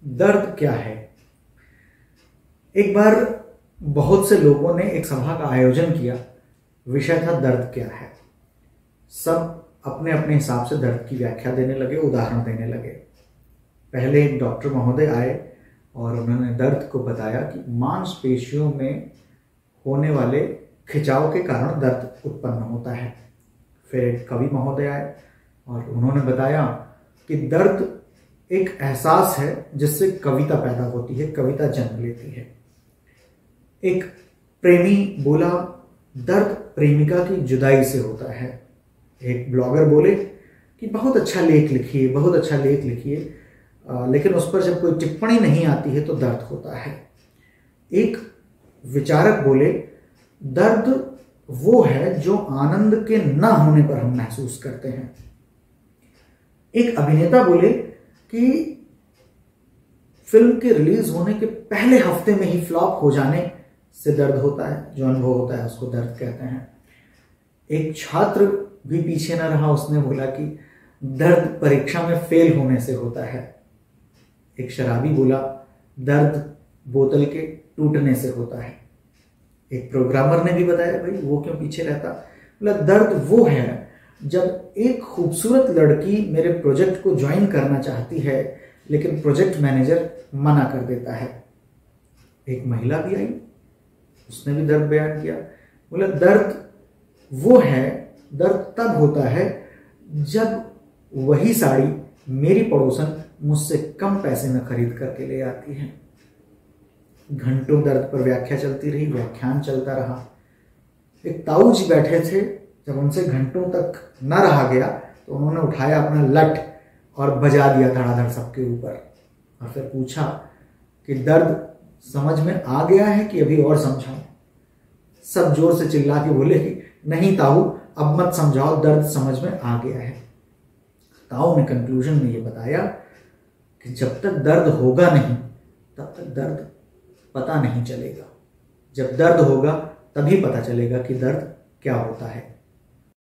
दर्द क्या है। एक बार बहुत से लोगों ने एक सभा का आयोजन किया। विषय था दर्द क्या है। सब अपने अपने हिसाब से दर्द की व्याख्या देने लगे, उदाहरण देने लगे। पहले एक डॉक्टर महोदय आए और उन्होंने दर्द को बताया कि मांसपेशियों में होने वाले खिंचाव के कारण दर्द उत्पन्न होता है। फिर एक कवि महोदय आए और उन्होंने बताया कि दर्द एक एहसास है जिससे कविता पैदा होती है, कविता जन्म लेती है। एक प्रेमी बोला दर्द प्रेमिका की जुदाई से होता है। एक ब्लॉगर बोले कि बहुत अच्छा लेख लिखिए, बहुत अच्छा लेख लिखिए, लेकिन उस पर जब कोई टिप्पणी नहीं आती है तो दर्द होता है। एक विचारक बोले दर्द वो है जो आनंद के न होने पर हम महसूस करते हैं। एक अभिनेता बोले कि फिल्म के रिलीज होने के पहले हफ्ते में ही फ्लॉप हो जाने से दर्द होता है, जो अनुभव होता है उसको दर्द कहते हैं। एक छात्र भी पीछे न रहा, उसने बोला कि दर्द परीक्षा में फेल होने से होता है। एक शराबी बोला दर्द बोतल के टूटने से होता है। एक प्रोग्रामर ने भी बताया भाई वो क्यों पीछे रहता, बोला दर्द वो है जब एक खूबसूरत लड़की मेरे प्रोजेक्ट को ज्वाइन करना चाहती है लेकिन प्रोजेक्ट मैनेजर मना कर देता है। एक महिला भी आई, उसने भी दर्द बयान किया, बोला दर्द वो है, दर्द तब होता है जब वही साड़ी मेरी पड़ोसन मुझसे कम पैसे में खरीद करके ले आती है। घंटों दर्द पर व्याख्या चलती रही, व्याख्यान चलता रहा। एक ताऊ जी बैठे थे, जब उनसे घंटों तक न रहा गया तो उन्होंने उठाया अपना लठ और बजा दिया धड़ाधड़ सबके ऊपर और फिर पूछा कि दर्द समझ में आ गया है कि अभी और समझाऊं। सब जोर से चिल्ला के बोले कि नहीं ताऊ अब मत समझाओ, दर्द समझ में आ गया है। ताऊ ने कंक्लूजन में ये बताया कि जब तक दर्द होगा नहीं तब तक दर्द पता नहीं चलेगा। जब दर्द होगा तभी पता चलेगा कि दर्द क्या होता है।